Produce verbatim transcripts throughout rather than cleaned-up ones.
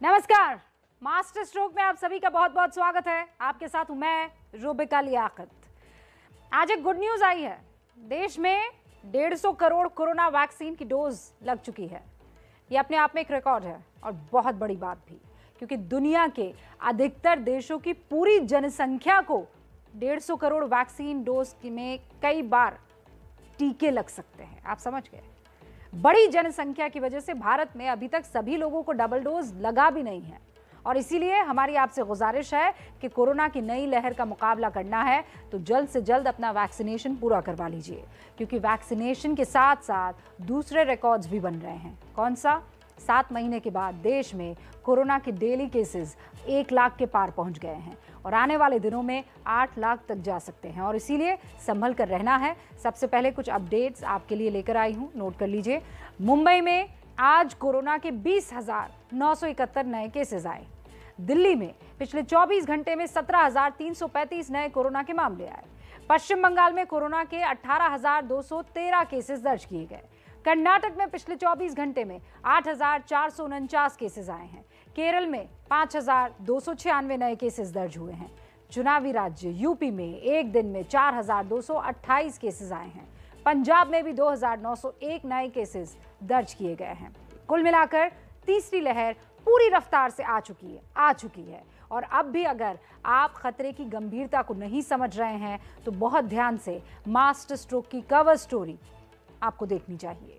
नमस्कार, master stroke में आप सभी का बहुत बहुत स्वागत है। आपके साथ हूं मैं रूबिका लियाकत। आज एक गुड न्यूज आई है। देश में डेढ़ सौ करोड़ कोरोना वैक्सीन की डोज लग चुकी है। ये अपने आप में एक रिकॉर्ड है और बहुत बड़ी बात भी, क्योंकि दुनिया के अधिकतर देशों की पूरी जनसंख्या को डेढ़ सौ करोड़ वैक्सीन डोज में कई बार टीके लग सकते हैं। आप समझ गए। बड़ी जनसंख्या की वजह से भारत में अभी तक सभी लोगों को डबल डोज लगा भी नहीं है और इसीलिए हमारी आपसे गुजारिश है कि कोरोना की नई लहर का मुकाबला करना है तो जल्द से जल्द अपना वैक्सीनेशन पूरा करवा लीजिए, क्योंकि वैक्सीनेशन के साथ साथ दूसरे रिकॉर्ड्स भी बन रहे हैं। कौन सा? सात महीने के बाद देश में कोरोना के डेली केसेस एक लाख के पार पहुंच गए हैं और आने वाले दिनों में आठ लाख तक जा सकते हैं और इसीलिए संभल कर रहना है। सबसे पहले कुछ अपडेट्स आपके लिए लेकर आई हूं, नोट कर लीजिए। मुंबई में आज कोरोना के बीस हजार नौ सौ इकहत्तर नए केसेस आए। दिल्ली में पिछले चौबीस घंटे में सत्रह हजार तीन सौ पैंतीस नए कोरोना के मामले आए। पश्चिम बंगाल में कोरोना के अठारह हजार दो सौ तेरह केसेस दर्ज किए गए। कर्नाटक में पिछले चौबीस घंटे में आठ हजार चार सौ उनचास केसेस आए हैं। केरल में पाँच हजार दो सौ छियानवे नए केसेस दर्ज हुए हैं। चुनावी राज्य यूपी में एक दिन में चार हजार दो सौ अट्ठाईस केसेस आए हैं। पंजाब में भी दो हजार नौ सौ एक नए केसेस दर्ज किए गए हैं। कुल मिलाकर तीसरी लहर पूरी रफ्तार से आ चुकी है आ चुकी है और अब भी अगर आप खतरे की गंभीरता को नहीं समझ रहे हैं तो बहुत ध्यान से मास्टर स्ट्रोक की कवर स्टोरी आपको देखनी चाहिए।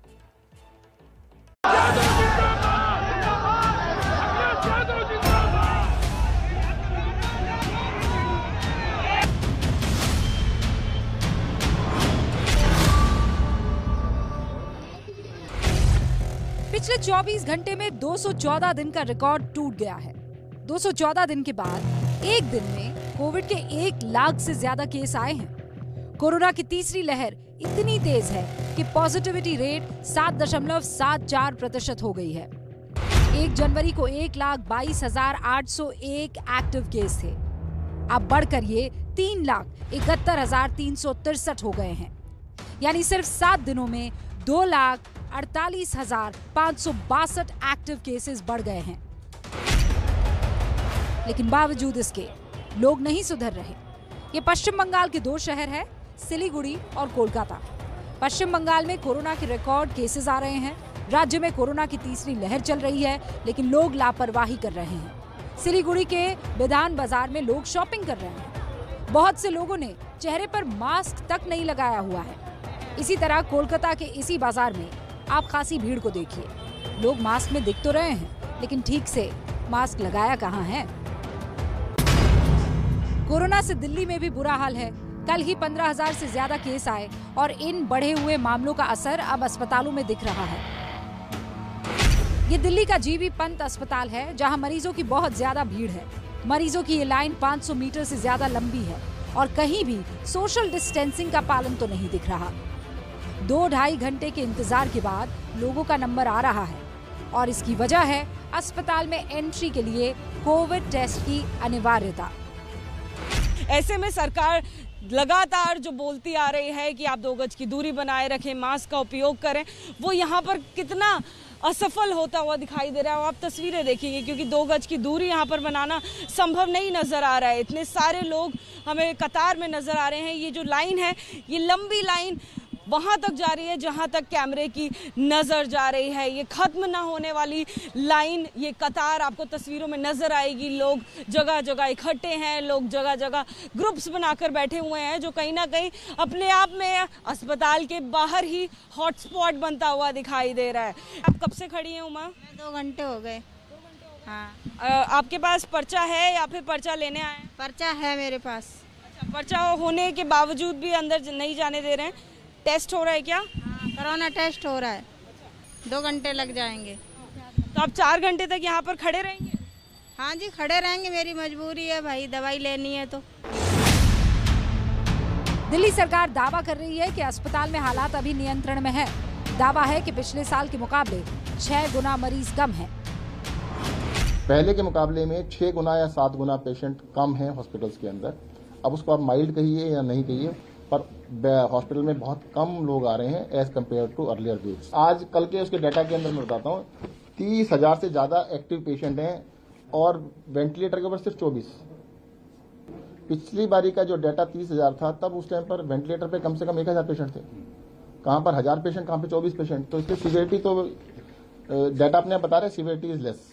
पिछले चौबीस घंटे में दो सौ चौदह दिन का रिकॉर्ड टूट गया है। दो सौ चौदह दिन के बाद एक दिन में कोविड के एक लाख से ज्यादा केस आए हैं। कोरोना की तीसरी लहर इतनी तेज है कि पॉजिटिविटी रेट सात दशमलव सात चार प्रतिशत हो गई है। एक जनवरी को एक लाख बाईस हजार आठ सौ एक एक्टिव केस थे। अब बढ़कर ये तीन लाख इकहत्तर हजार तीन सौ तिरसठ हो गए हैं। यानी सिर्फ सात दिनों में दो लाख अड़तालीस हजार पाँच सौ बासठ एक्टिव केसेस बढ़ गए हैं। लेकिन बावजूद इसके लोग नहीं सुधर रहे। ये पश्चिम बंगाल के दो शहर हैं, सिलीगुड़ी और कोलकाता। पश्चिम बंगाल में कोरोना के रिकॉर्ड केसेस आ रहे हैं। राज्य में कोरोना की तीसरी लहर चल रही है, लेकिन लोग लापरवाही कर रहे हैं। सिलीगुड़ी के बिधान बाजार में लोग शॉपिंग कर रहे हैं। बहुत से लोगों ने चेहरे पर मास्क तक नहीं लगाया हुआ है। इसी तरह कोलकाता के इसी बाजार में आप खासी भीड़ को देखिए। लोग मास्क में दिख तो रहे हैं, लेकिन ठीक से मास्क लगाया कहाँ है। कोरोना से दिल्ली में भी बुरा हाल है। कल ही पंद्रह हजार से ज्यादा केस आए और इन बढ़े हुए मामलों का असर अब अस्पतालों में दिख रहा है। ये दिल्ली का जीबी पंत अस्पताल है, जहां मरीजों की बहुत ज्यादा भीड़ है। मरीजों की ये लाइन पाँच सौ मीटर से ज्यादा लंबी है और कहीं भी सोशल डिस्टेंसिंग का पालन तो नहीं दिख रहा। दो ढाई घंटे के इंतजार के बाद लोगों का नंबर आ रहा है और इसकी वजह है अस्पताल में एंट्री के लिए कोविड टेस्ट की अनिवार्यता। ऐसे में सरकार लगातार जो बोलती आ रही है कि आप दो गज की दूरी बनाए रखें, मास्क का उपयोग करें, वो यहाँ पर कितना असफल होता हुआ दिखाई दे रहा है। आप तस्वीरें देखेंगे, क्योंकि दो गज की दूरी यहाँ पर बनाना संभव नहीं नजर आ रहा है। इतने सारे लोग हमें कतार में नजर आ रहे हैं। ये जो लाइन है, ये लंबी लाइन वहां तक जा रही है जहां तक कैमरे की नजर जा रही है। ये खत्म ना होने वाली लाइन, ये कतार आपको तस्वीरों में नजर आएगी। लोग जगह जगह इकट्ठे हैं, लोग जगह जगह ग्रुप्स बनाकर बैठे हुए हैं, जो कहीं ना कहीं अपने आप में अस्पताल के बाहर ही हॉटस्पॉट बनता हुआ दिखाई दे रहा है। आप कब से खड़ी हैं उमा? दो घंटे हो गए। हाँ। आपके पास पर्चा है या फिर पर्चा लेने आए? पर्चा है मेरे पास। अच्छा, पर्चा होने के बावजूद भी अंदर नहीं जाने दे रहे हैं। टेस्ट हो रहा है क्या? हाँ, कोरोना टेस्ट हो रहा है। दो घंटे लग जाएंगे। तो आप चार घंटे तक यहाँ पर खड़े रहेंगे? हाँ जी, खड़े रहेंगे। मेरी मजबूरी है भाई, दवाई लेनी है तो। दिल्ली सरकार दावा कर रही है कि अस्पताल में हालात अभी नियंत्रण में है। दावा है कि पिछले साल के मुकाबले छह गुना मरीज कम हैं। पहले के मुकाबले में छह गुना या सात गुना पेशेंट कम हैं हॉस्पिटल्स के अंदर। अब उसको आप माइल्ड कहिए या नहीं कहिए, पर हॉस्पिटल में बहुत कम लोग आ रहे हैं as compare to earlier days. आज कल के उसके डाटा के अंदर मैं बताता हूँ, तीस हजार से ज्यादा एक्टिव पेशेंट हैं और वेंटिलेटर के ऊपर सिर्फ चौबीस। पिछली बारी का जो डाटा तीस हजार था तब उस टाइम पर वेंटिलेटर पे कम से कम एक हजार पेशेंट थे, कहां पर हजार पेशेंट, कहां पे चौबीस पेशेंट। तो इसकी सीवियरिटी तो डाटा अपने आप बता रहे सीवियरिटी इज लेस।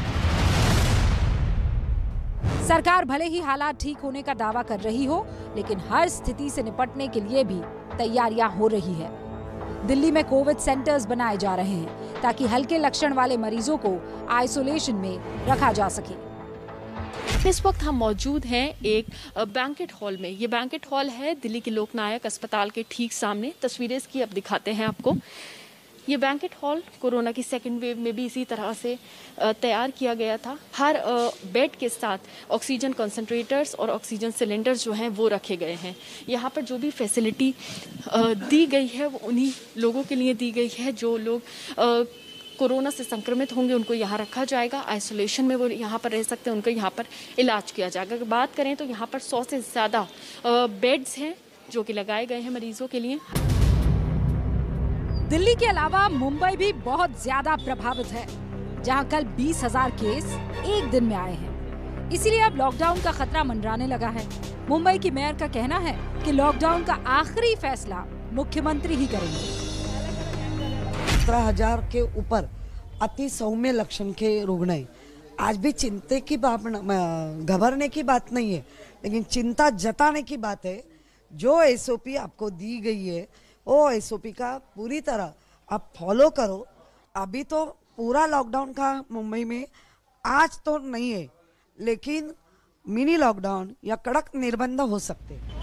सरकार भले ही हालात ठीक होने का दावा कर रही हो, लेकिन हर स्थिति से निपटने के लिए भी तैयारियां हो रही है। दिल्ली में कोविड सेंटर्स बनाए जा रहे हैं ताकि हल्के लक्षण वाले मरीजों को आइसोलेशन में रखा जा सके। इस वक्त हम मौजूद हैं एक बैंकेट हॉल में। ये बैंकेट हॉल है दिल्ली के लोकनायक अस्पताल के ठीक सामने। तस्वीरें इसकी अब दिखाते हैं आपको। ये बैंकेट हॉल कोरोना की सेकेंड वेव में भी इसी तरह से तैयार किया गया था। हर बेड के साथ ऑक्सीजन कंसंट्रेटर्स और ऑक्सीजन सिलेंडर्स जो हैं वो रखे गए हैं। यहाँ पर जो भी फैसिलिटी दी गई है वो उन्हीं लोगों के लिए दी गई है जो लोग कोरोना से संक्रमित होंगे, उनको यहाँ रखा जाएगा। आइसोलेशन में वो यहाँ पर रह सकते हैं, उनको यहाँ पर इलाज किया जाएगा। अगर बात करें तो यहाँ पर सौ से ज़्यादा बेड्स हैं जो कि लगाए गए हैं मरीजों के लिए। दिल्ली के अलावा मुंबई भी बहुत ज्यादा प्रभावित है, जहां कल बीस हजार केस एक दिन में आए हैं। इसीलिए अब लॉकडाउन का खतरा मंडराने लगा है। मुंबई की मेयर का कहना है कि लॉकडाउन का आखिरी फैसला मुख्यमंत्री ही करेंगे। सत्रह हजार के ऊपर अति सौम्य लक्षण के रुग्ण हैं। आज भी चिंता की बात, घबराने की बात नहीं है, लेकिन चिंता जताने की बात है। जो एसओपी आपको दी गई है वो एसओपी का पूरी तरह आप फॉलो करो। अभी तो पूरा लॉकडाउन का मुंबई में आज तो नहीं है, लेकिन मिनी लॉकडाउन या कड़क निर्बंध हो सकते हैं।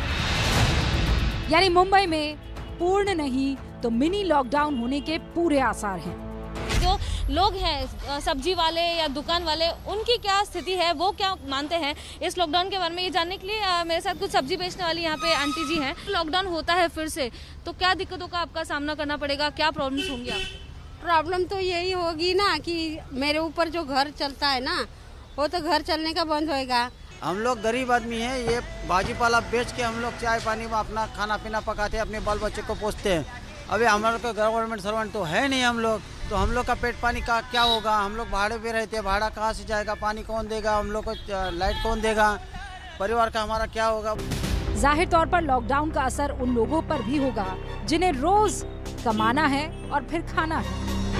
यानी मुंबई में पूर्ण नहीं तो मिनी लॉकडाउन होने के पूरे आसार हैं। जो लोग हैं सब्जी वाले या दुकान वाले, उनकी क्या स्थिति है, वो क्या मानते हैं इस लॉकडाउन के बारे में, ये जानने के लिए आ, मेरे साथ कुछ सब्जी बेचने वाली यहाँ पे आंटी जी हैं। लॉकडाउन होता है फिर से तो क्या दिक्कतों का आपका सामना करना पड़ेगा, क्या प्रॉब्लम्स होंगी आपको? प्रॉब्लम तो यही होगी ना कि मेरे ऊपर जो घर चलता है ना, वो तो घर चलने का बंद होएगा। हम लोग गरीब आदमी हैं, ये भाजी पाला बेच के हम लोग चाय पानी में अपना खाना पीना पकाते हैं, अपने बाल बच्चे को पोसते हैं। अभी हमारे को गवर्नमेंट सर्वेंट तो है नहीं हम लोग, तो हम लोग का पेट पानी का क्या होगा? हम लोग भाड़े पे रहते हैं, भाड़ा कहाँ से जाएगा? पानी कौन देगा? हम लोग को लाइट कौन देगा? परिवार का हमारा क्या होगा? जाहिर तौर पर लॉकडाउन का असर उन लोगों पर भी होगा जिन्हें रोज कमाना है और फिर खाना है।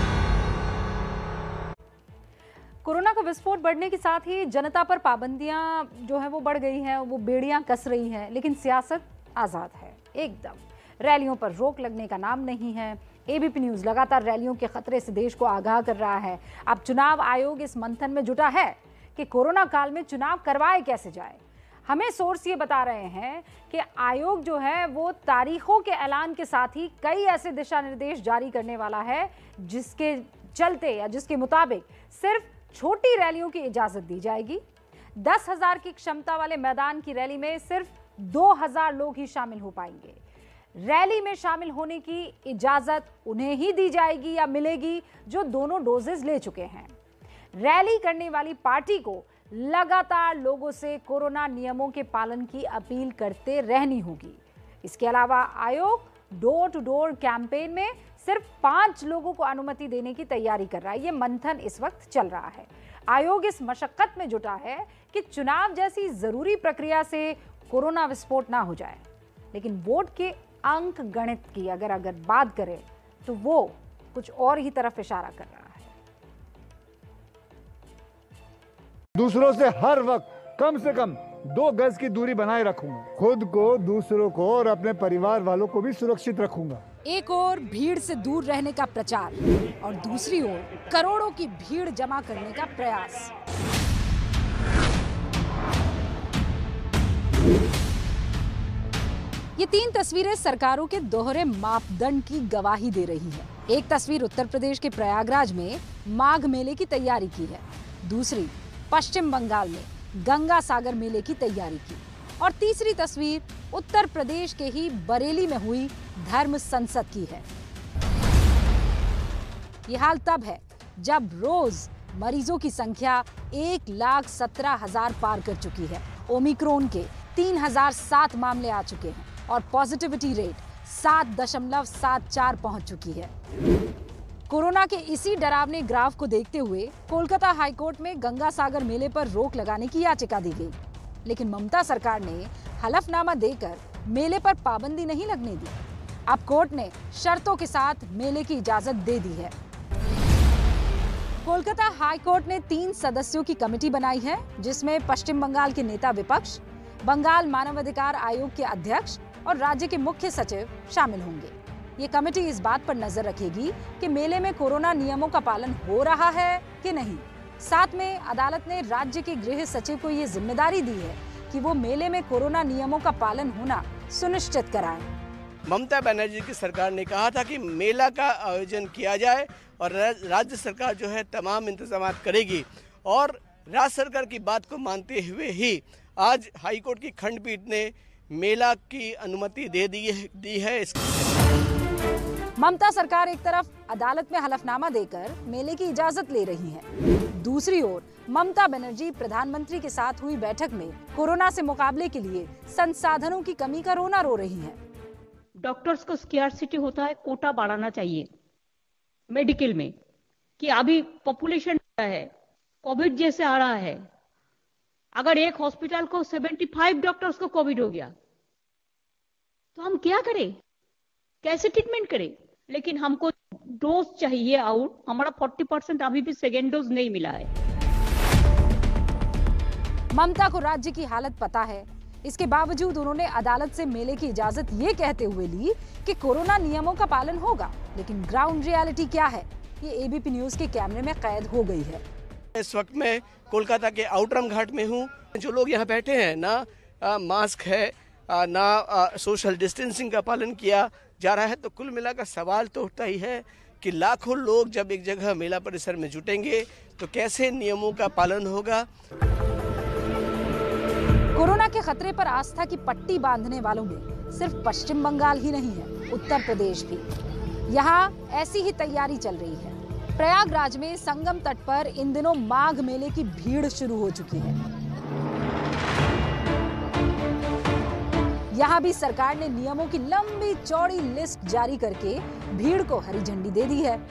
कोरोना का विस्फोट बढ़ने के साथ ही जनता पर पाबंदियां जो है वो बढ़ गई हैं, वो बेड़ियां कस रही हैं, लेकिन सियासत आज़ाद है एकदम। रैलियों पर रोक लगने का नाम नहीं है। एबीपी न्यूज़ लगातार रैलियों के खतरे से देश को आगाह कर रहा है। अब चुनाव आयोग इस मंथन में जुटा है कि कोरोना काल में चुनाव करवाए कैसे जाए। हमें सोर्स ये बता रहे हैं कि आयोग जो है वो तारीखों के ऐलान के साथ ही कई ऐसे दिशा निर्देश जारी करने वाला है जिसके चलते या जिसके मुताबिक सिर्फ छोटी रैलियों की इजाजत दी जाएगी। दस हजार की क्षमता वाले मैदान की रैली में सिर्फ दो हजार लोग ही शामिल हो पाएंगे। रैली में शामिल होने की इजाजत उन्हें ही दी जाएगी या मिलेगी जो दोनों डोजेज ले चुके हैं। रैली करने वाली पार्टी को लगातार लोगों से कोरोना नियमों के पालन की अपील करते रहनी होगी। इसके अलावा आयोग डोर टू डोर कैंपेन में सिर्फ पांच लोगों को अनुमति देने की तैयारी कर रहा है। ये मंथन इस वक्त चल रहा है। आयोग इस मशक्कत में जुटा है कि चुनाव जैसी जरूरी प्रक्रिया से कोरोना विस्फोट ना हो जाए, लेकिन वोट के अंक गणित की अगर अगर बात करें तो वो कुछ और ही तरफ इशारा कर रहा है। दूसरों से हर वक्त कम से कम दो गज की दूरी बनाए रखूंगा। खुद को, दूसरों को और अपने परिवार वालों को भी सुरक्षित रखूंगा। एक ओर भीड़ से दूर रहने का प्रचार और दूसरी ओर करोड़ों की भीड़ जमा करने का प्रयास। ये तीन तस्वीरें सरकारों के दोहरे मापदंड की गवाही दे रही है। एक तस्वीर उत्तर प्रदेश के प्रयागराज में माघ मेले की तैयारी की है, दूसरी पश्चिम बंगाल में गंगा सागर मेले की तैयारी की और तीसरी तस्वीर उत्तर प्रदेश के ही बरेली में हुई धर्म संसद की है। ये हाल तब है जब रोज मरीजों की संख्या एक लाख सत्रह हजार पार कर चुकी है। ओमिक्रॉन के तीन हजार सात मामले आ चुके हैं और पॉजिटिविटी रेट सात दशमलव सात चार पहुंच चुकी है। कोरोना के इसी डरावने ग्राफ को देखते हुए कोलकाता हाईकोर्ट में गंगा सागर मेले पर रोक लगाने की याचिका दी गई, लेकिन ममता सरकार ने हलफनामा देकर मेले पर पाबंदी नहीं लगने दी। अब कोर्ट ने शर्तों के साथ मेले की इजाजत दे दी है। कोलकाता हाईकोर्ट ने तीन सदस्यों की कमेटी बनाई है, जिसमें पश्चिम बंगाल के नेता विपक्ष, बंगाल मानवाधिकार आयोग के अध्यक्ष और राज्य के मुख्य सचिव शामिल होंगे। ये कमेटी इस बात पर नजर रखेगी कि मेले में कोरोना नियमों का पालन हो रहा है कि नहीं। साथ में अदालत ने राज्य के गृह सचिव को ये जिम्मेदारी दी है कि वो मेले में कोरोना नियमों का पालन होना सुनिश्चित कराएं। ममता बनर्जी की सरकार ने कहा था कि मेला का आयोजन किया जाए और राज्य सरकार जो है तमाम इंतजाम करेगी, और राज्य सरकार की बात को मानते हुए ही आज हाईकोर्ट की खंडपीठ ने मेला की अनुमति दे दी है, दी है। ममता सरकार एक तरफ अदालत में हलफनामा देकर मेले की इजाजत ले रही है, दूसरी ओर ममता बनर्जी प्रधानमंत्री के साथ हुई बैठक में कोरोना से मुकाबले के लिए संसाधनों की कमी का रोना रो रही हैं। डॉक्टर्स को स्कैर्सिटी होता है, कोटा बढ़ाना चाहिए मेडिकल में, कि अभी पॉपुलेशन है, कोविड जैसे आ रहा है। अगर एक हॉस्पिटल को पचहत्तर डॉक्टर्स को कोविड हो गया तो हम क्या करें, कैसे ट्रीटमेंट करें? लेकिन हमको डोज चाहिए आउट, हमारा चालीस परसेंट अभी भी सेकेंड डोज नहीं मिला है। ममता को राज्य की हालत पता है, इसके बावजूद उन्होंने अदालत से मेले की इजाजत ये कहते हुए ली कि कोरोना नियमों का पालन होगा, लेकिन ग्राउंड रियलिटी क्या है ये एबीपी न्यूज के कैमरे में कैद हो गई है। इस वक्त मैं कोलकाता के आउटरम घाट में हूँ। जो लोग यहाँ बैठे हैं ना आ, मास्क है आ, ना आ, सोशल डिस्टेंसिंग का पालन किया जा रहा है। तो कुल मिलाकर सवाल तो उठता ही है कि लाखों लोग जब एक जगह मेला परिसर में जुटेंगे तो कैसे नियमों का पालन होगा। कोरोना के खतरे पर आस्था की पट्टी बांधने वालों में सिर्फ पश्चिम बंगाल ही नहीं है, उत्तर प्रदेश भी। यहाँ ऐसी ही तैयारी चल रही है। प्रयागराज में संगम तट पर इन दिनों माघ मेले की भीड़ शुरू हो चुकी है। यहाँ भी सरकार ने नियमों की लंबी चौड़ी लिस्ट जारी करके भीड़ को हरी झंडी दे दी है।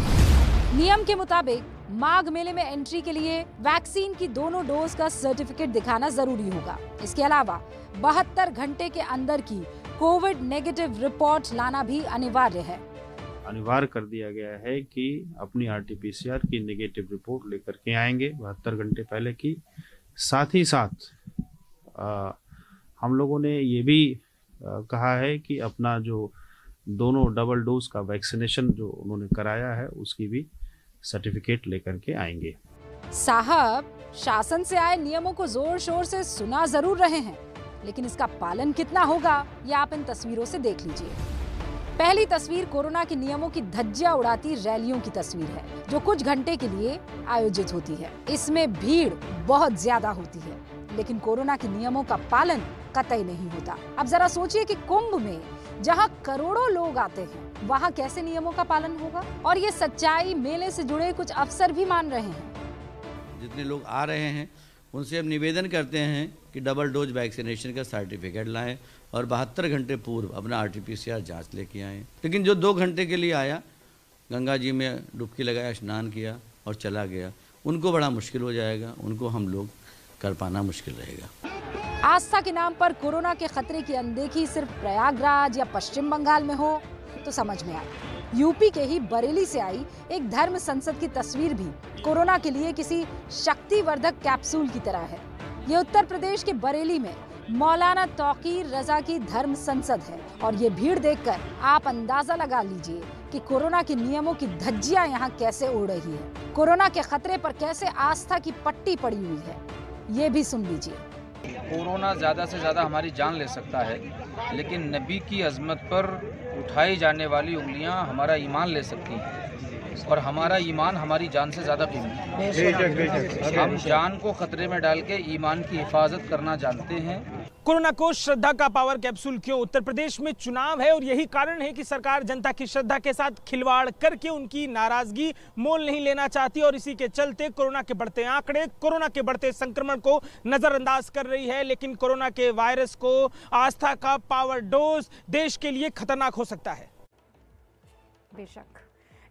नियम के मुताबिक माघ मेले में एंट्री के लिए वैक्सीन की दोनों डोज का सर्टिफिकेट दिखाना जरूरी होगा। इसके अलावा बहत्तर घंटे के अंदर की कोविड नेगेटिव रिपोर्ट लाना भी अनिवार्य है। अनिवार्य कर दिया गया है कि अपनी आरटीपीसीआर की नेगेटिव रिपोर्ट लेकर के आएंगे बहत्तर घंटे पहले की। साथ ही साथ आ, हम लोगों ने ये भी आ, कहा है कि अपना जो दोनों डबल डोज का वैक्सीनेशन जो उन्होंने कराया है उसकी भी सर्टिफिकेट लेकर के आएंगे। साहब, शासन से आए नियमों को जोर शोर से सुना जरूर रहे हैं, लेकिन इसका पालन कितना होगा ये आप इन तस्वीरों से देख लीजिए। पहली तस्वीर कोरोना के नियमों की धज्जियां उड़ाती रैलियों की तस्वीर है, जो कुछ घंटे के लिए आयोजित होती है। इसमें भीड़ बहुत ज्यादा होती है, लेकिन कोरोना के नियमों का पालन कतई नहीं होता। अब जरा सोचिए कि कुंभ में जहां करोड़ों लोग आते हैं वहां कैसे नियमों का पालन होगा। और ये सच्चाई मेले से जुड़े कुछ अफसर भी मान रहे हैं। जितने लोग आ रहे हैं उनसे हम निवेदन करते हैं कि डबल डोज वैक्सीनेशन का सर्टिफिकेट लाएं और बहत्तर घंटे पूर्व अपना आरटीपीसीआर जांच लेके आएं। लेकिन जो दो घंटे के लिए आया, गंगा जी में डुबकी लगाया, स्नान किया और चला गया, उनको बड़ा मुश्किल हो जाएगा, उनको हम लोग कर पाना मुश्किल रहेगा। आस्था के नाम पर कोरोना के खतरे की अनदेखी सिर्फ प्रयागराज या पश्चिम बंगाल में हो तो समझ में आए। यूपी के ही बरेली से आई एक धर्म संसद की तस्वीर भी कोरोना के लिए किसी शक्तिवर्धक कैप्सूल की तरह है। ये उत्तर प्रदेश के बरेली में मौलाना तौकीर रजा की धर्म संसद है, और ये भीड़ देखकर आप अंदाजा लगा लीजिए कि कोरोना के नियमों की धज्जियां यहाँ कैसे उड़ रही है। कोरोना के खतरे पर कैसे आस्था की पट्टी पड़ी हुई है, ये भी सुन लीजिए। कोरोना ज़्यादा से ज़्यादा हमारी जान ले सकता है, लेकिन नबी की अजमत पर उठाई जाने वाली उंगलियां हमारा ईमान ले सकती हैं, और हमारा ईमान हमारी जान से ज़्यादा कीमती है। हम जान को खतरे में डाल के ईमान की हिफाजत करना जानते हैं। कोरोना को श्रद्धा का पावर कैप्सूल क्यों? उत्तर प्रदेश में चुनाव है और यही कारण है कि सरकार जनता की श्रद्धा के साथ खिलवाड़ करके उनकी नाराजगी मोल नहीं लेना चाहती, और इसी के चलते कोरोना के बढ़ते आंकड़े, कोरोना के बढ़ते संक्रमण को नजरअंदाज कर रही है। लेकिन कोरोना के वायरस को आस्था का पावर डोज देश के लिए खतरनाक हो सकता है। बेशक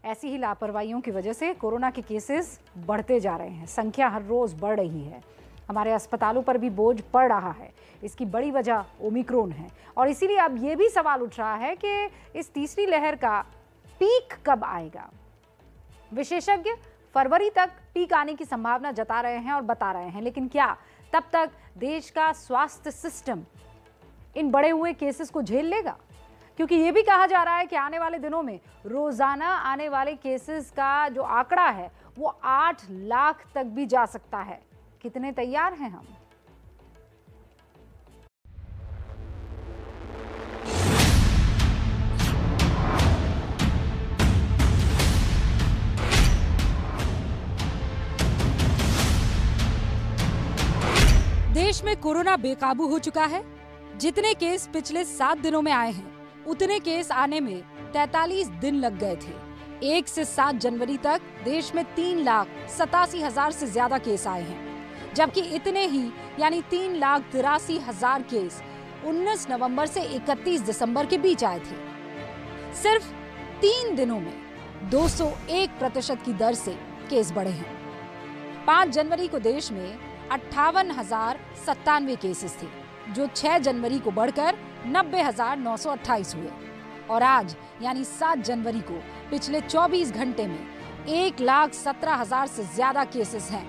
ऐसी ही लापरवाहियों की वजह से कोरोना के केसेस बढ़ते जा रहे हैं, संख्या हर रोज बढ़ रही है, हमारे अस्पतालों पर भी बोझ पड़ रहा है। इसकी बड़ी वजह ओमिक्रॉन है और इसीलिए अब ये भी सवाल उठ रहा है कि इस तीसरी लहर का पीक कब आएगा। विशेषज्ञ फरवरी तक पीक आने की संभावना जता रहे हैं और बता रहे हैं, लेकिन क्या तब तक देश का स्वास्थ्य सिस्टम इन बढ़े हुए केसेस को झेल लेगा? क्योंकि ये भी कहा जा रहा है कि आने वाले दिनों में रोजाना आने वाले केसेस का जो आंकड़ा है वो आठ लाख तक भी जा सकता है। कितने तैयार हैं हम? देश में कोरोना बेकाबू हो चुका है। जितने केस पिछले सात दिनों में आए हैं, उतने केस आने में तैतालीस दिन लग गए थे। एक से सात जनवरी तक देश में तीन लाख सतासी हजार से ज्यादा केस आए हैं, जबकि इतने ही यानी तीन लाख तिरासी हजार केस उन्नीस नवंबर से इकतीस दिसंबर के बीच आए थे। सिर्फ तीन दिनों में दो सौ एक प्रतिशत की दर से केस बढ़े हैं। पाँच जनवरी को देश में अट्ठावन हजार सत्तानवे केसेस थे, जो छह जनवरी को बढ़कर नब्बे हजार नौ सौ अट्ठाईस हुए और आज यानी सात जनवरी को पिछले चौबीस घंटे में एक लाख सत्रह हजार से ज्यादा केसेस हैं।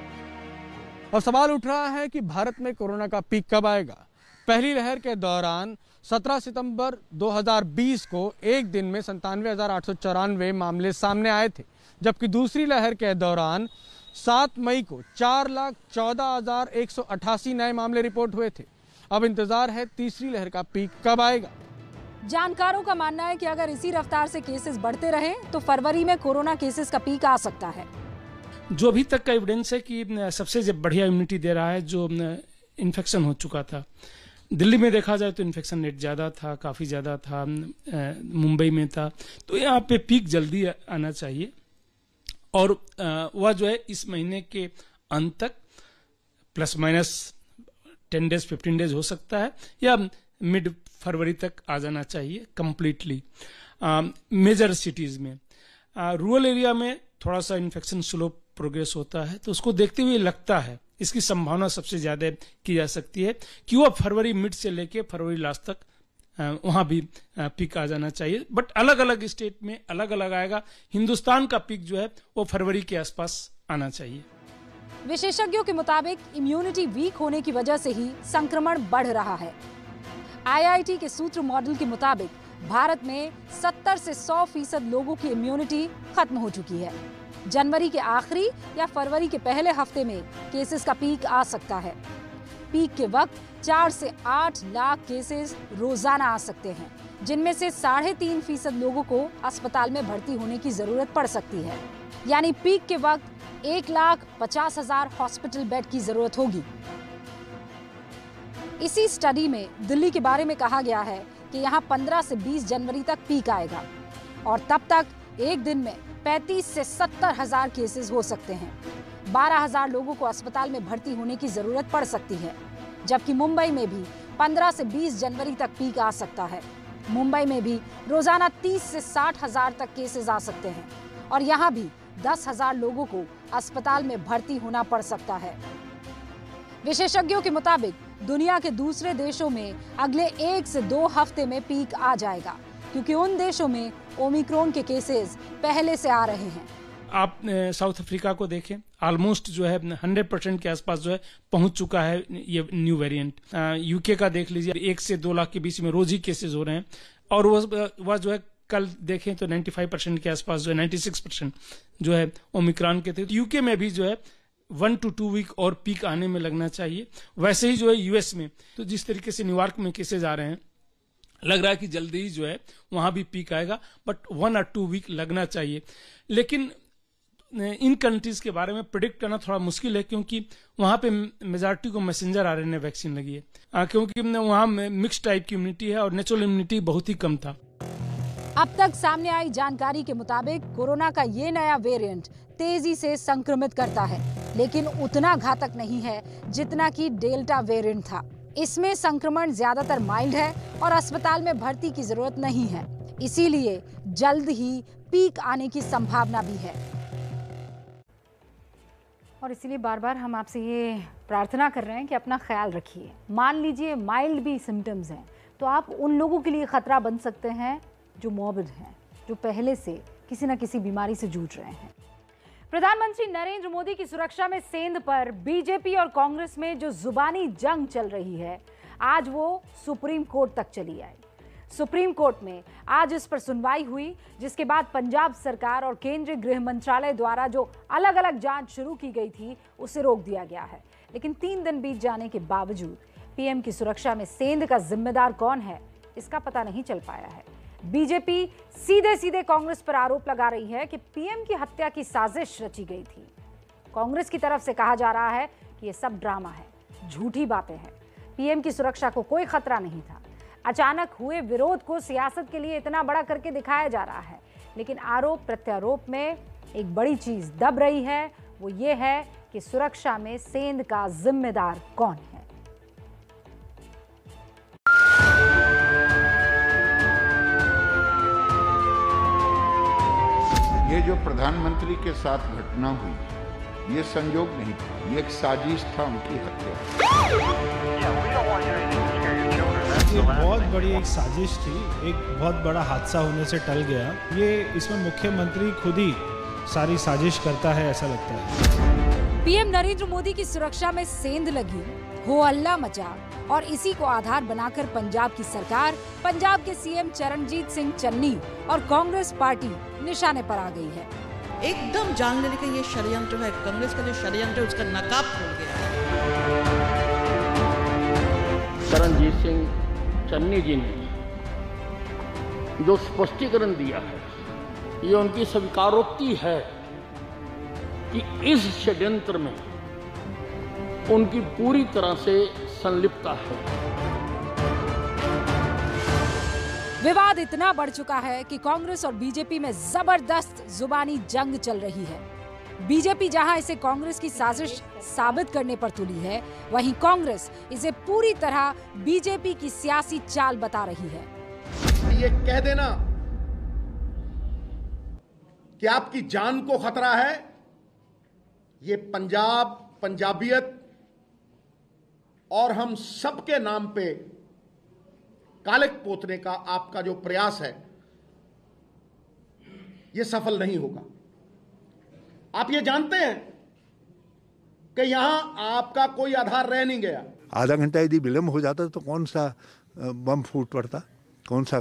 और सवाल उठ रहा है कि भारत में कोरोना का पीक कब आएगा। पहली लहर के दौरान सत्रह सितंबर दो हज़ार बीस को एक दिन में संतानवे हजार आठ सौ चौरानवे मामले सामने आए थे, जबकि दूसरी लहर के दौरान सात मई को चार लाख चौदह हजार एक सौ अठासी नए मामले रिपोर्ट हुए थे। अब इंतजार है तीसरी लहर का पीक कब आएगा। जानकारों का मानना है कि अगर इसी रफ्तार से केसेस बढ़ते रहे तो फरवरी में कोरोना केसेस का पीक आ सकता है। जो अभी तक का एविडेंस है कि सबसे बढ़िया इम्यूनिटी दे रहा है जो इन्फेक्शन हो चुका था। दिल्ली में देखा जाए तो इन्फेक्शन रेट ज़्यादा था, काफ़ी ज़्यादा था, मुंबई में था, तो यहाँ पे पीक जल्दी आना चाहिए और वह जो है इस महीने के अंत तक plus minus ten days fifteen days हो सकता है या मिड फरवरी तक आ जाना चाहिए कंप्लीटली। मेजर सिटीज में, रूरल एरिया में थोड़ा सा इन्फेक्शन स्लो प्रोग्रेस होता है, तो उसको देखते हुए लगता है इसकी संभावना सबसे ज्यादा की जा सकती है कि वह फरवरी मिड से लेके फरवरी लास्ट तक वहां भी पीक आ जाना चाहिए। बट अलग अलग स्टेट में अलग अलग आएगा। हिंदुस्तान का पीक जो है वो फरवरी के आसपास आना चाहिए। विशेषज्ञों के मुताबिक इम्यूनिटी वीक होने की वजह से ही संक्रमण बढ़ रहा है। आई आई टी के सूत्र मॉडल के मुताबिक भारत में सत्तर से सौ फीसद लोगों की इम्यूनिटी खत्म हो चुकी है। जनवरी के आखिरी या फरवरी के पहले हफ्ते में केसेस का पीक आ सकता है। पीक के वक्त चार से आठ लाख केसेस रोजाना आ सकते हैं, जिनमें से साढ़े तीन फीसद लोगों को अस्पताल में भर्ती होने की जरूरत पड़ सकती है। यानी पीक के वक्त एक लाख पचास हजार हॉस्पिटल बेड की जरूरत होगी। इसी स्टडी में दिल्ली के बारे में कहा गया है कि यहाँ पंद्रह से बीस जनवरी तक पीक आएगा और तब तक एक दिन में पैंतीस से सत्तर हजार केसेस हो सकते हैं। बारह हजार लोगों को अस्पताल में भर्ती होने की जरूरत पड़ सकती है, जबकि मुंबई में भी पंद्रह से बीस जनवरी तक पीक आ सकता है। मुंबई में भी रोजाना तीस से साठ हजार तक केसेस आ सकते हैं और यहाँ भी दस हजार लोगों को अस्पताल में भर्ती होना पड़ सकता है। विशेषज्ञों के मुताबिक दुनिया के दूसरे देशों में अगले एक से दो हफ्ते में पीक आ जाएगा, क्योंकि उन देशों में ओमिक्रॉन के केसेस पहले से आ रहे हैं। आप साउथ अफ्रीका को देखें, ऑलमोस्ट जो है हंड्रेड परसेंट के आसपास जो है पहुंच चुका है ये न्यू वेरिएंट। यूके का देख लीजिए, एक से दो लाख के बीच में रोज ही केसेस हो रहे हैं और वह वह जो है कल देखें तो पचानवे परसेंट के आसपास जो है छियानवे परसेंट जो है ओमिक्रॉन के थे। यूके में भी जो है वन टू टू वीक और पीक आने में लगना चाहिए। वैसे ही जो है यूएस में, तो जिस तरीके से न्यूयॉर्क में केसेज आ रहे हैं, लग रहा है कि जल्दी ही जो है वहां भी पीक आएगा, बट वन और टू वीक लगना चाहिए। लेकिन इन कंट्रीज के बारे में प्रिडिक्ट करना थोड़ा मुश्किल है, क्योंकि वहां पे मेजॉरिटी को मैसेंजर आरएनए वैक्सीन लगी है, आ, क्योंकि वहां मिक्स टाइप की इम्यूनिटी है और नेचुरल इम्यूनिटी बहुत ही कम था। अब तक सामने आई जानकारी के मुताबिक कोरोना का ये नया वेरिएंट तेजी से संक्रमित करता है, लेकिन उतना घातक नहीं है जितना कि डेल्टा वेरिएंट था। इसमें संक्रमण ज्यादातर माइल्ड है और अस्पताल में भर्ती की जरूरत नहीं है। इसीलिए जल्द ही पीक आने की संभावना भी है। और इसीलिए बार बार हम आपसे ये प्रार्थना कर रहे हैं कि अपना ख्याल रखिए। मान लीजिए माइल्ड भी सिम्टम्स हैं तो आप उन लोगों के लिए खतरा बन सकते हैं जो मॉर्बिड हैं, जो पहले से किसी न किसी बीमारी से जूझ रहे हैं। प्रधानमंत्री नरेंद्र मोदी की सुरक्षा में सेंध पर बीजेपी और कांग्रेस में जो जुबानी जंग चल रही है, आज वो सुप्रीम कोर्ट तक चली आई। सुप्रीम कोर्ट में आज इस पर सुनवाई हुई, जिसके बाद पंजाब सरकार और केंद्रीय गृह मंत्रालय द्वारा जो अलग अलग जांच शुरू की गई थी उसे रोक दिया गया है। लेकिन तीन दिन बीत जाने के बावजूद पीएम की सुरक्षा में सेंध का जिम्मेदार कौन है, इसका पता नहीं चल पाया है। बीजेपी सीधे सीधे कांग्रेस पर आरोप लगा रही है कि पीएम की हत्या की साजिश रची गई थी। कांग्रेस की तरफ से कहा जा रहा है कि यह सब ड्रामा है, झूठी बातें हैं, पीएम की सुरक्षा को कोई खतरा नहीं था। अचानक हुए विरोध को सियासत के लिए इतना बड़ा करके दिखाया जा रहा है। लेकिन आरोप प्रत्यारोप में एक बड़ी चीज दब रही है, वो ये है कि सुरक्षा में सेंध का जिम्मेदार कौन है। ये जो प्रधानमंत्री के साथ घटना हुई, ये संयोग नहीं था, ये एक साजिश था उनकी हत्या। ये बहुत बड़ी एक साजिश थी, एक बहुत बड़ा हादसा होने से टल गया। ये इसमें मुख्यमंत्री खुद ही सारी साजिश करता है, ऐसा लगता है। पीएम नरेंद्र मोदी की सुरक्षा में सेंध लगी, हो अल्लाह मचा, और इसी को आधार बनाकर पंजाब की सरकार, पंजाब के सीएम चरणजीत सिंह चन्नी और कांग्रेस पार्टी निशाने पर आ गई है। एकदम जान लेने का ये षड्यंत्र है, कांग्रेस का जो षड्यंत्र है उसका नकाब खोल गया। चरणजीत सिंह चन्नी जी ने जो स्पष्टीकरण दिया है, ये उनकी स्वीकारोक्ति है कि इस षड्यंत्र में उनकी पूरी तरह से संलिप्तता है। विवाद इतना बढ़ चुका है कि कांग्रेस और बीजेपी में जबरदस्त जुबानी जंग चल रही है। बीजेपी जहां इसे कांग्रेस की साजिश साबित करने पर तुली है, वहीं कांग्रेस इसे पूरी तरह बीजेपी की सियासी चाल बता रही है। ये कह देना कि आपकी जान को खतरा है, ये पंजाब, पंजाबियत और हम सबके नाम पे कालिक पोतने का आपका जो प्रयास है, ये सफल नहीं होगा। आप ये जानते हैं कि यहां आपका कोई आधार रह नहीं गया। आधा घंटा यदि विलंब हो जाता तो कौन सा बम फूट पड़ता, कौन सा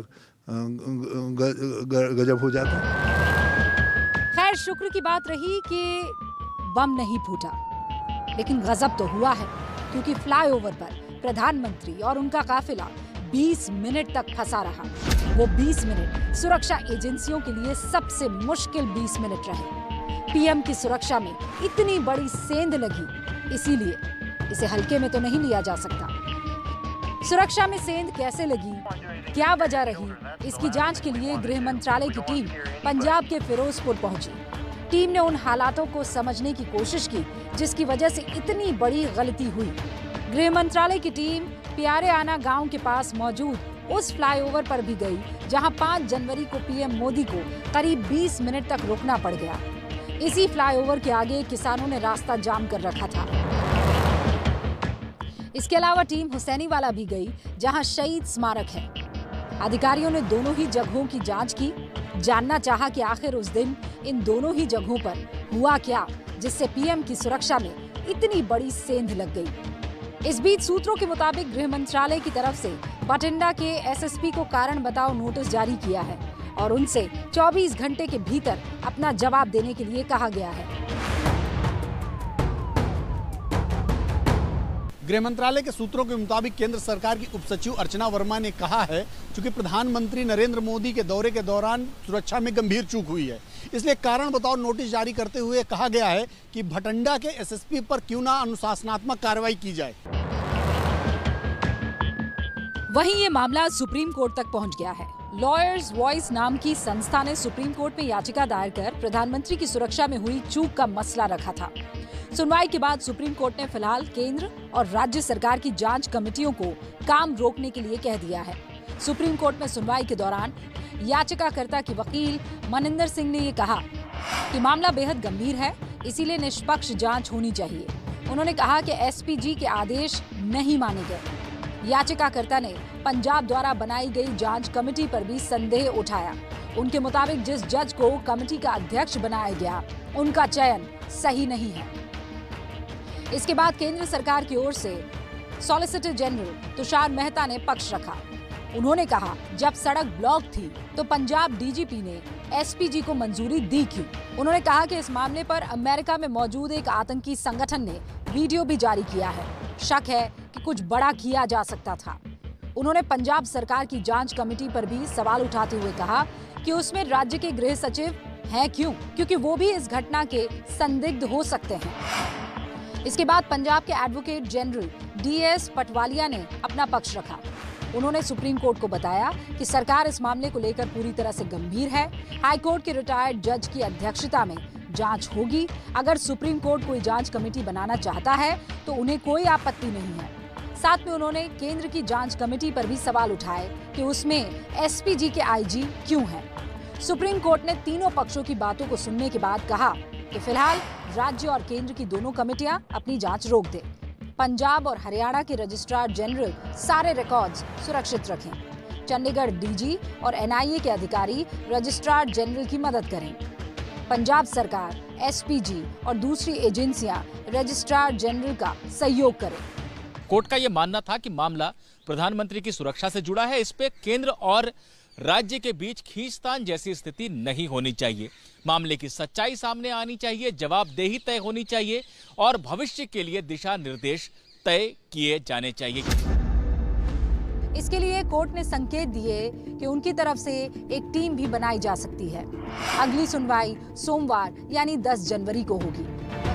गजब हो जाता। खैर, शुक्र की बात रही कि बम नहीं फूटा, लेकिन गजब तो हुआ है, क्योंकि फ्लाईओवर पर प्रधानमंत्री और उनका काफिला बीस मिनट तक फंसा रहा। वो बीस मिनट सुरक्षा एजेंसियों के लिए सबसे मुश्किल बीस मिनट रहे। पीएम की सुरक्षा में इतनी बड़ी सेंध लगी, इसीलिए इसे हल्के में तो नहीं लिया जा सकता। सुरक्षा में सेंध कैसे लगी, क्या वजह रही, इसकी जांच के लिए गृह मंत्रालय की टीम पंजाब के फिरोजपुर पहुंची। टीम ने उन हालातों को समझने की कोशिश की जिसकी वजह से इतनी बड़ी गलती हुई। गृह मंत्रालय की टीम प्यारे आना गांव के पास मौजूद उस फ्लाईओवर पर भी गई, जहां पाँच जनवरी को पीएम मोदी को करीब बीस मिनट तक रुकना पड़ गया। इसी फ्लाईओवर के आगे किसानों ने रास्ता जाम कर रखा था। इसके अलावा टीम हुसैनीवाला भी गई, जहां शहीद स्मारक है। अधिकारियों ने दोनों ही जगहों की जांच की, जानना चाहा कि आखिर उस दिन इन दोनों ही जगहों पर हुआ क्या, जिससे पीएम की सुरक्षा में इतनी बड़ी सेंध लग गई। इस बीच सूत्रों के मुताबिक गृह मंत्रालय की तरफ से बठिंडा के एसएसपी को कारण बताओ नोटिस जारी किया है और उनसे चौबीस घंटे के भीतर अपना जवाब देने के लिए कहा गया है। गृह मंत्रालय के सूत्रों के मुताबिक केंद्र सरकार की उप सचिव अर्चना वर्मा ने कहा है, चूंकि प्रधानमंत्री नरेंद्र मोदी के दौरे के दौरान सुरक्षा में गंभीर चूक हुई है, इसलिए कारण बताओ नोटिस जारी करते हुए कहा गया है कि भटिंडा के एसएसपी पर क्यों ना अनुशासनात्मक कार्रवाई की जाए। वहीं ये मामला सुप्रीम कोर्ट तक पहुंच गया है। लॉयर्स वॉइस नाम की संस्था ने सुप्रीम कोर्ट में याचिका दायर कर प्रधानमंत्री की सुरक्षा में हुई चूक का मसला रखा था। सुनवाई के बाद सुप्रीम कोर्ट ने फिलहाल केंद्र और राज्य सरकार की जांच कमेटियों को काम रोकने के लिए कह दिया है। सुप्रीम कोर्ट में सुनवाई के दौरान याचिकाकर्ता की वकील मनिंदर सिंह ने ये कहा कि मामला बेहद गंभीर है, इसीलिए निष्पक्ष जांच होनी चाहिए। उन्होंने कहा कि एसपीजी के आदेश नहीं माने गए। याचिकाकर्ता ने पंजाब द्वारा बनाई गई जांच कमेटी पर भी संदेह उठाया। उनके मुताबिक जिस जज को कमेटी का अध्यक्ष बनाया गया, उनका चयन सही नहीं है। इसके बाद केंद्र सरकार की ओर से सॉलिसिटर जनरल तुषार मेहता ने पक्ष रखा। उन्होंने कहा, जब सड़क ब्लॉक थी तो पंजाब डीजीपी ने एसपीजी को मंजूरी दी क्यों? उन्होंने कहा कि इस मामले पर अमेरिका में मौजूद एक आतंकी संगठन ने वीडियो भी जारी किया है। शक है कि कुछ बड़ा किया जा सकता था। उन्होंने पंजाब सरकार की जांच कमेटी पर भी सवाल उठाते हुए कहा कि उसमें राज्य के गृह सचिव हैं क्यों? क्योंकि वो भी इस घटना के संदिग्ध हो सकते हैं। इसके बाद पंजाब के एडवोकेट जनरल डीएस पटवालिया ने अपना पक्ष रखा। उन्होंने सुप्रीम कोर्ट को बताया कि सरकार इस मामले को लेकर पूरी तरह से गंभीर है। हाई कोर्ट के रिटायर्ड जज की अध्यक्षता में जांच होगी। अगर सुप्रीम कोर्ट कोई जांच कमेटी बनाना चाहता है तो उन्हें कोई आपत्ति नहीं है। साथ में उन्होंने केंद्र की जांच कमेटी पर भी सवाल उठाए कि उसमें एसपीजी के आईजी क्यों हैं। सुप्रीम कोर्ट ने तीनों पक्षों की बातों को सुनने के बाद कहा कि फिलहाल राज्य और केंद्र की दोनों कमेटियां अपनी जांच रोक दें। पंजाब और हरियाणा के रजिस्ट्रार जनरल सारे रिकॉर्ड्स सुरक्षित रखें। चंडीगढ़ डीजी और एनआईए के अधिकारी रजिस्ट्रार जनरल की मदद करें। पंजाब सरकार, एसपीजी और दूसरी एजेंसियां रजिस्ट्रार जनरल का सहयोग करें। कोर्ट का यह मानना था कि मामला प्रधानमंत्री की सुरक्षा से जुड़ा है। इस पे केंद्र और राज्य के बीच खींचतान जैसी स्थिति नहीं होनी चाहिए। मामले की सच्चाई सामने आनी चाहिए, जवाबदेही तय होनी चाहिए और भविष्य के लिए दिशा निर्देश तय किए जाने चाहिए। इसके लिए कोर्ट ने संकेत दिए कि उनकी तरफ से एक टीम भी बनाई जा सकती है। अगली सुनवाई सोमवार यानी दस जनवरी को होगी।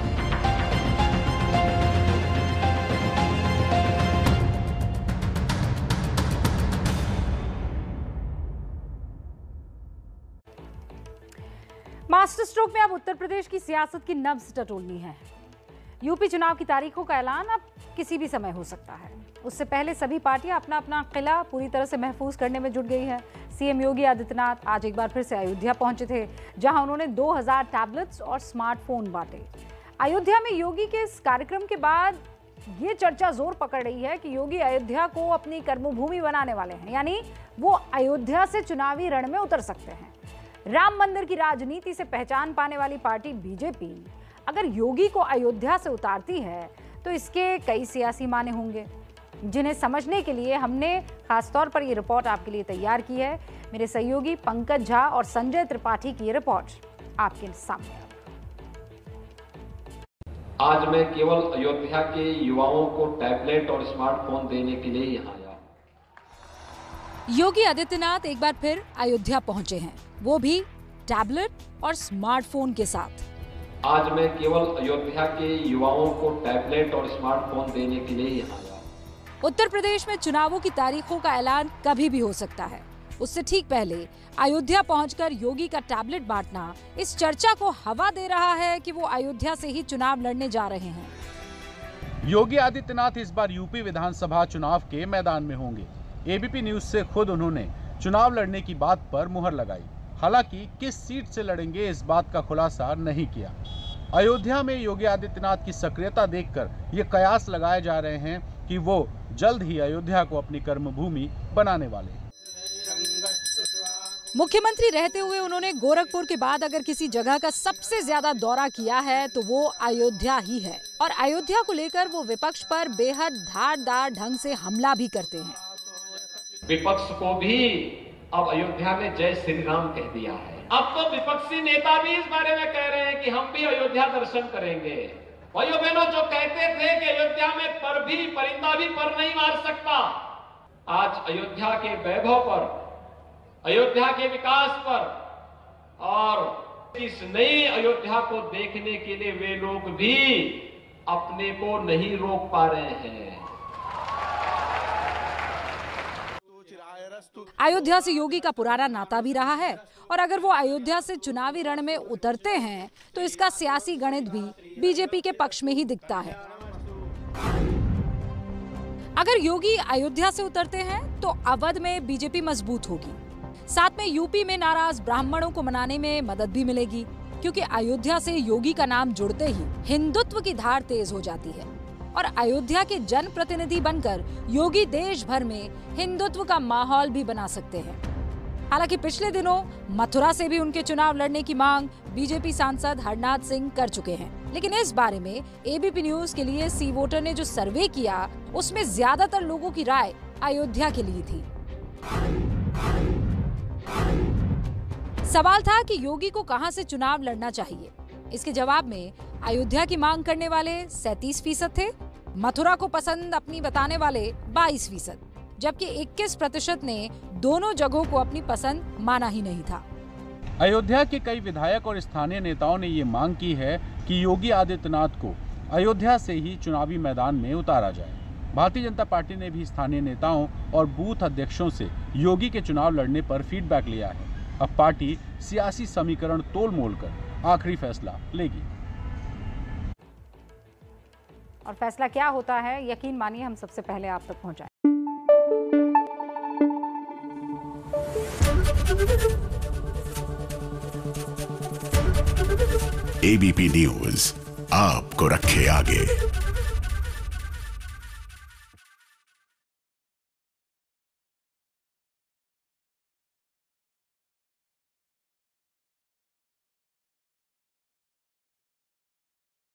मास्टर स्ट्रोक में अब उत्तर प्रदेश की सियासत की नब्ज टटोलनी है। यूपी चुनाव की तारीखों का ऐलान अब किसी भी समय हो सकता है। उससे पहले सभी पार्टियां अपना अपना किला पूरी तरह से महफूज करने में जुट गई है। सीएम योगी आदित्यनाथ आज एक बार फिर से अयोध्या पहुंचे थे, जहां उन्होंने दो हज़ार टैबलेट्स और स्मार्टफोन बांटे। अयोध्या में योगी के इस कार्यक्रम के बाद ये चर्चा जोर पकड़ रही है कि योगी अयोध्या को अपनी कर्मभूमि बनाने वाले हैं, यानी वो अयोध्या से चुनावी रण में उतर सकते हैं। राम मंदिर की राजनीति से पहचान पाने वाली पार्टी बीजेपी अगर योगी को अयोध्या से उतारती है तो इसके कई सियासी माने होंगे, जिन्हें समझने के लिए हमने खासतौर पर ये रिपोर्ट आपके लिए तैयार की है। मेरे सहयोगी पंकज झा और संजय त्रिपाठी की ये रिपोर्ट आपके सामने। आज मैं केवल अयोध्या के युवाओं को टैबलेट और स्मार्टफोन देने के लिए यहाँ आया। योगी आदित्यनाथ एक बार फिर अयोध्या पहुंचे हैं, वो भी टैबलेट और स्मार्टफोन के साथ। आज मैं केवल अयोध्या के युवाओं को टैबलेट और स्मार्टफोन देने के लिए यहाँ आया। उत्तर प्रदेश में चुनावों की तारीखों का ऐलान कभी भी हो सकता है। उससे ठीक पहले अयोध्या पहुंचकर योगी का टैबलेट बांटना इस चर्चा को हवा दे रहा है कि वो अयोध्या से ही चुनाव लड़ने जा रहे हैं। योगी आदित्यनाथ इस बार यूपी विधानसभा चुनाव के मैदान में होंगे। एबीपी न्यूज से खुद उन्होंने चुनाव लड़ने की बात पर मुहर लगाई। हालांकि किस सीट से लड़ेंगे इस बात का खुलासा नहीं किया। अयोध्या में योगी आदित्यनाथ की सक्रियता देखकर ये कयास लगाए जा रहे हैं कि वो जल्द ही अयोध्या को अपनी कर्मभूमि बनाने वाले हैं। मुख्यमंत्री रहते हुए उन्होंने गोरखपुर के बाद अगर किसी जगह का सबसे ज्यादा दौरा किया है तो वो अयोध्या ही है, और अयोध्या को लेकर वो विपक्ष पर बेहद धारदार ढंग से हमला भी करते हैं। विपक्ष को भी अब अयोध्या में जय श्री राम कह दिया है। अब तो विपक्षी नेता भी इस बारे में कह रहे हैं कि हम भी अयोध्या दर्शन करेंगे। भाइयों बहनों, जो कहते थे कि अयोध्या में पर भी परिंदा भी पर नहीं मार सकता, आज अयोध्या के वैभव पर, अयोध्या के विकास पर और इस नई अयोध्या को देखने के लिए वे लोग भी अपने को नहीं रोक पा रहे हैं। अयोध्या से योगी का पुराना नाता भी रहा है, और अगर वो अयोध्या से चुनावी रण में उतरते हैं तो इसका सियासी गणित भी बीजेपी के पक्ष में ही दिखता है। अगर योगी अयोध्या से उतरते हैं तो अवध में बीजेपी मजबूत होगी। साथ में यूपी में नाराज ब्राह्मणों को मनाने में मदद भी मिलेगी, क्योंकि अयोध्या से योगी का नाम जुड़ते ही हिंदुत्व की धार तेज हो जाती है और अयोध्या के जनप्रतिनिधि बनकर योगी देश भर में हिंदुत्व का माहौल भी बना सकते हैं। हालांकि पिछले दिनों मथुरा से भी उनके चुनाव लड़ने की मांग बीजेपी सांसद हरनाथ सिंह कर चुके हैं, लेकिन इस बारे में एबीपी न्यूज के लिए सी वोटर ने जो सर्वे किया उसमें ज्यादातर लोगों की राय अयोध्या के लिए थी। सवाल था कि योगी को कहां से चुनाव लड़ना चाहिए। इसके जवाब में अयोध्या की मांग करने वाले सैंतीस फीसद थे, मथुरा को पसंद अपनी बताने वाले बाईस फीसद, जबकि इक्कीस प्रतिशत ने दोनों जगहों को अपनी पसंद माना ही नहीं था। अयोध्या के कई विधायक और स्थानीय नेताओं ने ये मांग की है कि योगी आदित्यनाथ को अयोध्या से ही चुनावी मैदान में उतारा जाए। भारतीय जनता पार्टी ने भी स्थानीय नेताओं और बूथ अध्यक्षों से योगी के चुनाव लड़ने पर फीडबैक लिया है। अब पार्टी सियासी समीकरण तोल मोल कर आखिरी फैसला लेगी। और फैसला क्या होता है, यकीन मानिए हम सबसे पहले आप तक पहुंचाएं। एबीपी न्यूज आपको रखे आगे।